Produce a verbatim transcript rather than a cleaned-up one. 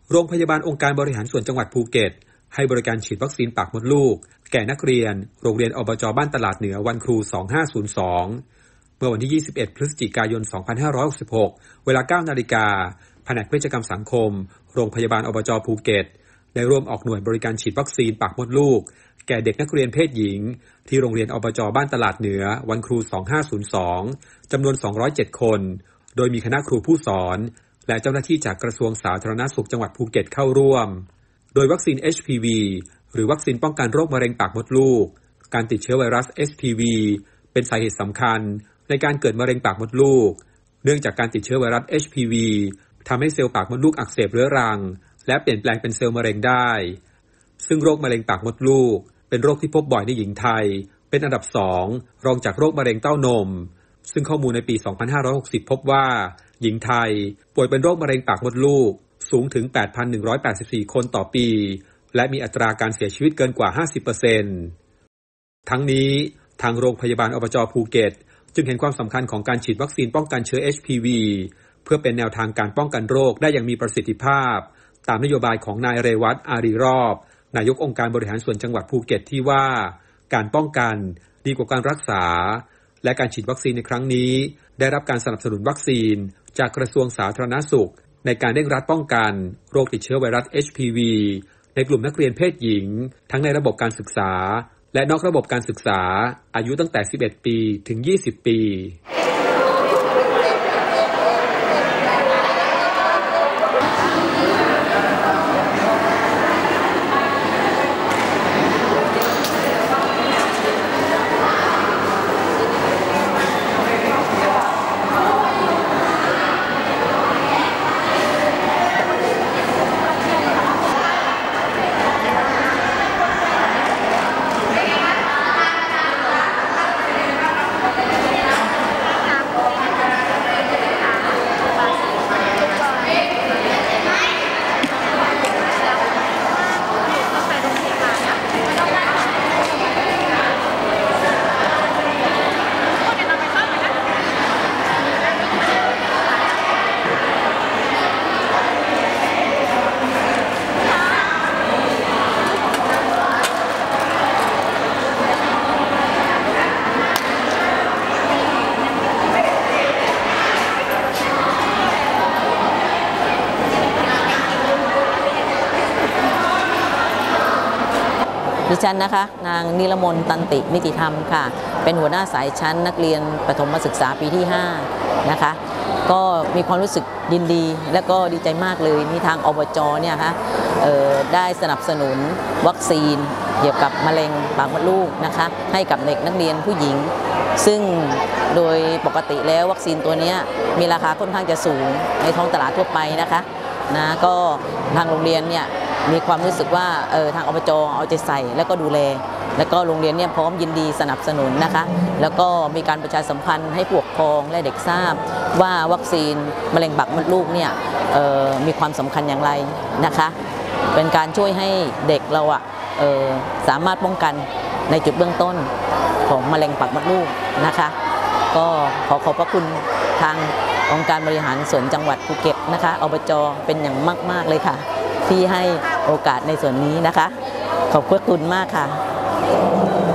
โรงพยาบาลองค์การบริหารส่วนจังหวัดภูเก็ตให้บริการฉีดวัคซีนปากมดลูกแก่นักเรียนโรงเรียนอบจ.บ้านตลาดเหนือวันครูสองพันห้าร้อยสองเมื่อวันที่ยี่สิบเอ็ดพฤศจิกายนสองพันห้าร้อยหกสิบหกเวลา เก้านาฬิกาแผนกเวชกรรมสังคมโรงพยาบาลอบจ.ภูเก็ตได้ร่วมออกหน่วยบริการฉีดวัคซีนปากมดลูกแก่เด็กนักเรียนเพศหญิงที่โรงเรียนอบจ.บ้านตลาดเหนือวันครูสองพันห้าร้อยสองจำนวนสองร้อยเจ็ดคนโดยมีคณะครูผู้สอนและเจ้าหน้าที่จากกระทรวงสาธารณสุขจังหวัดภูเก็ตเข้าร่วมโดยวัคซีน เอช พี วี หรือวัคซีนป้องกันโรคมะเร็งปากมดลูกการติดเชื้อไวรัส เอช พี วี เป็นสาเหตุสำคัญในการเกิดมะเร็งปากมดลูกเนื่องจากการติดเชื้อไวรัส เอช พี วี ทำให้เซลล์ปากมดลูกอักเสบเรื้อรังและเปลี่ยนแปลงเป็นเซลล์มะเร็งได้ซึ่งโรคมะเร็งปากมดลูกเป็นโรคที่พบบ่อยในหญิงไทยเป็นอันดับสองรองจากโรคมะเร็งเต้านมซึ่งข้อมูลในปีสองพันห้าร้อยหกสิบพบว่าหญิงไทยป่วยเป็นโรคมะเร็งปากมดลูกสูงถึง แปดพันหนึ่งร้อยแปดสิบสี่ คนต่อปีและมีอัตราการเสียชีวิตเกินกว่า ห้าสิบเปอร์เซ็นต์ ทั้งนี้ทางโรงพยาบาลอบจ.ภูเก็ตจึงเห็นความสำคัญของการฉีดวัคซีนป้องกันเชื้อ เอช พี วี เพื่อเป็นแนวทางการป้องกันโรคได้อย่างมีประสิทธิภาพตามนโยบายของนายเรวัตอารีรอบนายกองค์การบริหารส่วนจังหวัดภูเก็ตที่ว่าการป้องกันดีกว่าการรักษาและการฉีดวัคซีนในครั้งนี้ได้รับการสนับสนุนวัคซีนจากกระทรวงสาธารณสุขในการเร่งรัดป้องกันโรคติดเชื้อไวรัส เอช พี วี ในกลุ่มนักเรียนเพศหญิงทั้งในระบบการศึกษาและนอกระบบการศึกษาอายุตั้งแต่สิบเอ็ดปีถึงยี่สิบปีดิฉันนะคะนางนิรมนตันตินิติธรรมค่ะเป็นหัวหน้าสายชั้นนักเรียนประถมศึกษาปีที่ห้านะคะก็มีความรู้สึกยินดีและก็ดีใจมากเลยที่ทางอบจ.เนี่ยค่ะได้สนับสนุนวัคซีนเกี่ยวกับมะเร็งปากมดลูกนะคะให้กับเด็กนักเรียนผู้หญิงซึ่งโดยปกติแล้ววัคซีนตัวนี้มีราคาค่อนข้างจะสูงในท้องตลาดทั่วไปนะคะนะก็ทางโรงเรียนเนี่ยมีความรู้สึกว่าเออทางอบจ.เอาใจใส่แล้วก็ดูแลแล้วก็โรงเรียนเนี่ยพร้อมยินดีสนับสนุนนะคะแล้วก็มีการประชาสัมพันธ์ให้ผู้ปกครองและเด็กทราบว่าวัคซีนมะเร็งปากมดลูกเนี่ยมีความสำคัญอย่างไรนะคะเป็นการช่วยให้เด็กเราอะสามารถป้องกันในจุดเบื้องต้นของมะเร็งปากมดลูกนะคะก็ขอขอบพระคุณทางองค์การบริหารส่วนจังหวัดภูเก็ตนะคะอบจ.เป็นอย่างมากๆเลยค่ะที่ให้โอกาสในส่วนนี้นะคะขอบคุณมากค่ะ